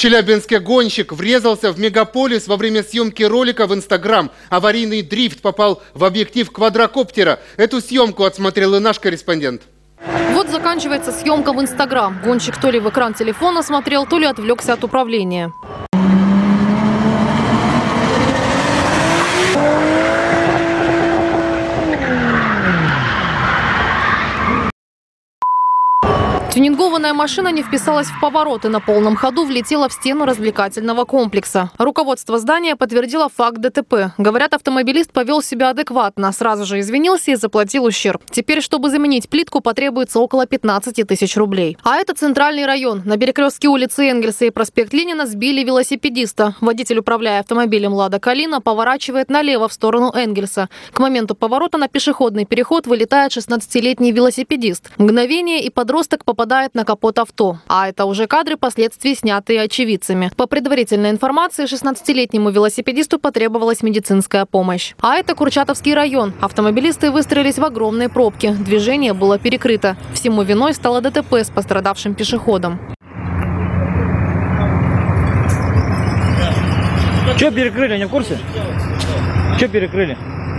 Челябинский гонщик врезался в мегаполис во время съемки ролика в Инстаграм. Аварийный дрифт попал в объектив квадрокоптера. Эту съемку отсмотрел и наш корреспондент. Вот заканчивается съемка в Инстаграм. Гонщик то ли в экран телефона смотрел, то ли отвлекся от управления. Тюнингованная машина не вписалась в поворот и на полном ходу влетела в стену развлекательного комплекса. Руководство здания подтвердило факт ДТП. Говорят, автомобилист повел себя адекватно, сразу же извинился и заплатил ущерб. Теперь, чтобы заменить плитку, потребуется около 15 тысяч рублей. А это центральный район. На перекрестке улицы Энгельса и проспект Ленина сбили велосипедиста. Водитель, управляя автомобилем «Лада Калина», поворачивает налево в сторону Энгельса. К моменту поворота на пешеходный переход вылетает 16-летний велосипедист. Мгновение, и подросток попадает на капот авто. А это уже кадры последствий, снятые очевидцами. По предварительной информации, 16-летнему велосипедисту потребовалась медицинская помощь. А это Курчатовский район. Автомобилисты выстроились в огромной пробке. Движение было перекрыто. Всему виной стало ДТП с пострадавшим пешеходом. Что перекрыли, не в курсе? Что перекрыли?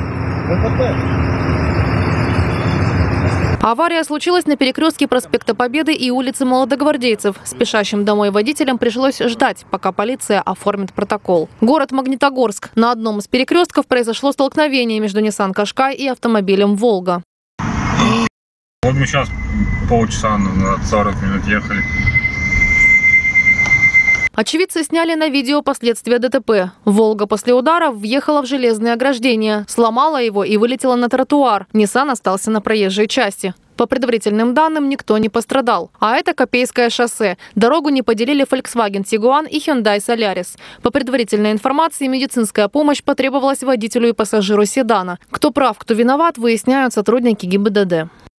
Авария случилась на перекрестке проспекта Победы и улицы Молодогвардейцев. Спешащим домой водителям пришлось ждать, пока полиция оформит протокол. Город Магнитогорск. На одном из перекрестков произошло столкновение между Nissan Qashqai и автомобилем «Волга». Вот мы сейчас полчаса назад, 40 минут ехали. Очевидцы сняли на видео последствия ДТП. «Волга» после удара въехала в железное ограждение, сломала его и вылетела на тротуар. Nissan остался на проезжей части. По предварительным данным, никто не пострадал. А это Копейское шоссе. Дорогу не поделили Volkswagen Tiguan и Hyundai Solaris. По предварительной информации, медицинская помощь потребовалась водителю и пассажиру седана. Кто прав, кто виноват, выясняют сотрудники ГИБДД.